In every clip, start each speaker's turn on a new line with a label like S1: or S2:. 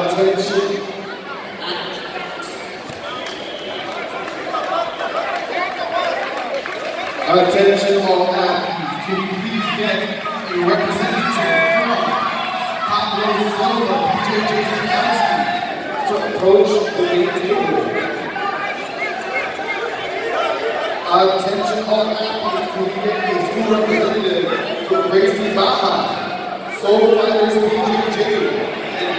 S1: Attention all athletes, can you please get a representative from Pablo Silva, Jiu-Jitsu to approach the main table? Attention all athletes, can you get a school representative from Gracie Baja, Soul Fighters BJJ, and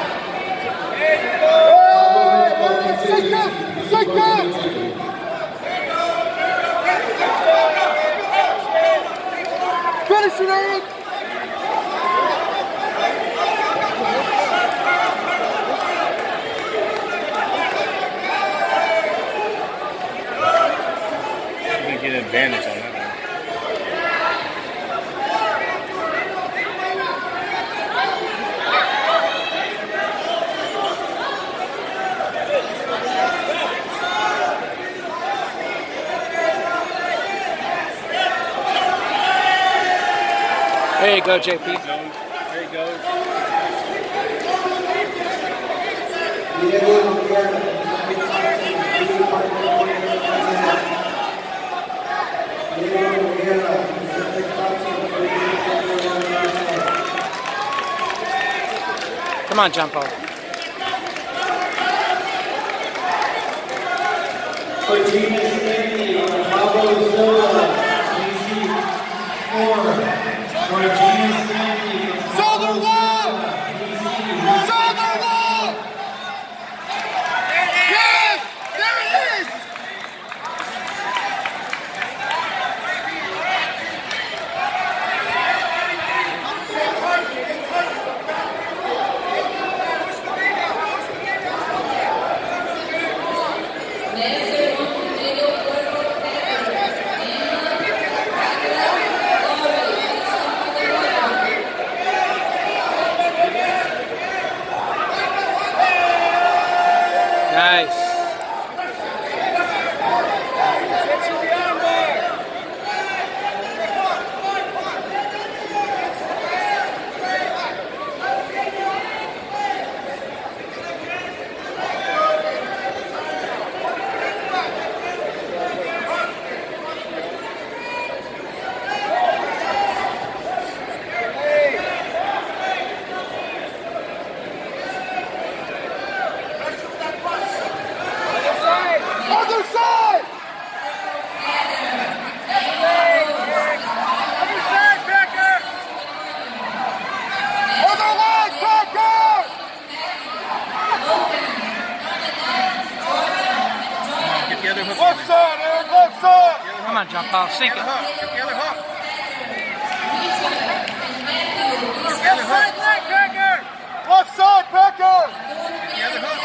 S2: Finish it, Eric!
S3: You get an advantage on that one.
S2: There you go, JP.
S3: There you go.
S2: Come on, jump over.
S1: For Team Senki, Pablo Silva, DC 4. For Team Senki,
S2: Southern Wall! Southern Wall! Yes! There it is! Nice.
S3: Left side, Aaron, left side.
S2: Come on, jump off. Sink it.
S3: Get the other hook.
S2: Left side, Packer. Left side, Packer.
S3: The other hook.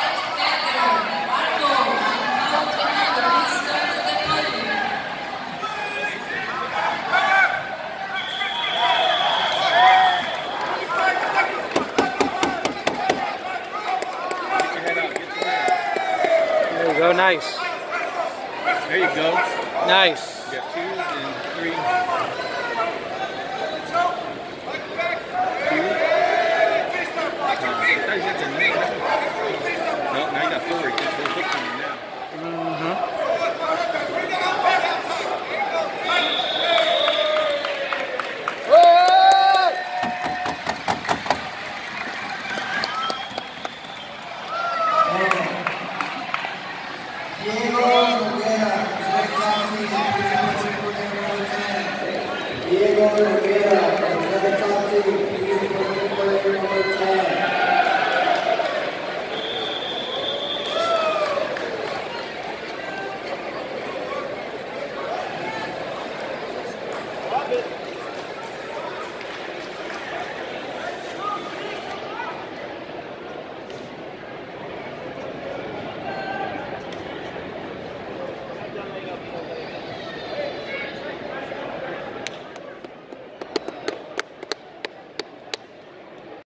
S2: There you go, nice.
S3: There you go.
S2: Nice.
S3: You got 2 and 3.